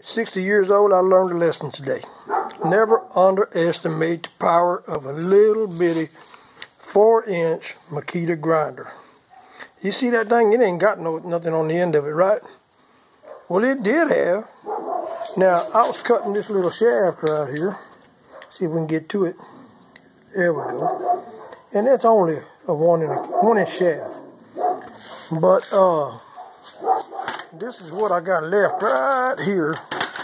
60 years old, I learned a lesson today. Never underestimate the power of a little bitty 4-inch Makita grinder. You see that thing? It ain't got nothing on the end of it, right? Well, it did have. Now, I was cutting this little shaft right here. See if we can get to it. There we go. And that's only a 1-inch shaft. But this is what I got left right here.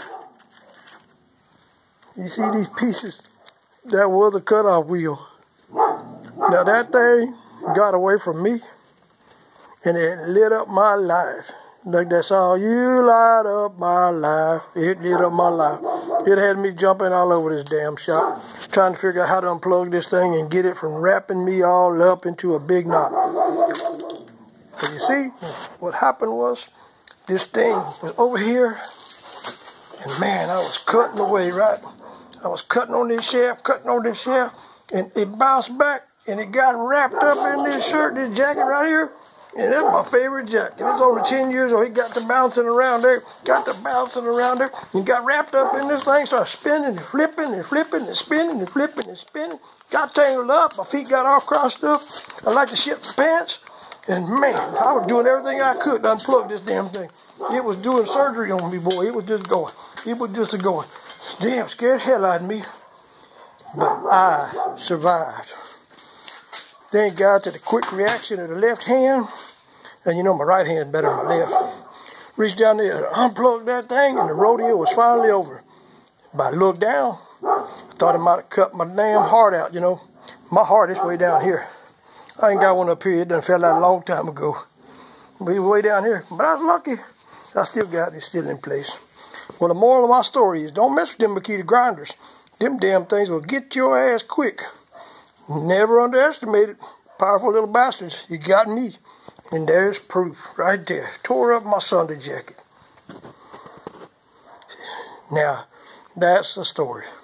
You see these pieces? That was a cutoff wheel. Now that thing got away from me and it lit up my life. Like that song, you light up my life. It lit up my life. It had me jumping all over this damn shop, trying to figure out how to unplug this thing and get it from wrapping me all up into a big knot. But you see, what happened was, this thing was over here, and man, I was cutting away, right? I was cutting on this shaft, and it bounced back, and it got wrapped up in this shirt, this jacket right here. And that's my favorite jacket. It's over 10 years old. He got to bouncing around there, and got wrapped up in this thing, started spinning and flipping and flipping and spinning and flipping and spinning. Got tangled up. My feet got all crossed up. I like to shit my pants. And man, I was doing everything I could to unplug this damn thing. It was doing surgery on me, boy. It was just going. Damn, scared the hell out of me. But I survived. Thank God to the quick reaction of the left hand. And you know my right hand is better than my left. Reached down there, unplugged that thing, and the rodeo was finally over. But I looked down, thought I might have cut my damn heart out, you know. My heart is way down here. I ain't got one up here. It done fell out a long time ago. But it was way down here. But I was lucky. I still got it. It's still in place. Well, the moral of my story is don't mess with them Makita grinders. Them damn things will get your ass quick. Never underestimate it. Powerful little bastards. You got me. And there's proof right there. Tore up my Sunday jacket. Now, that's the story.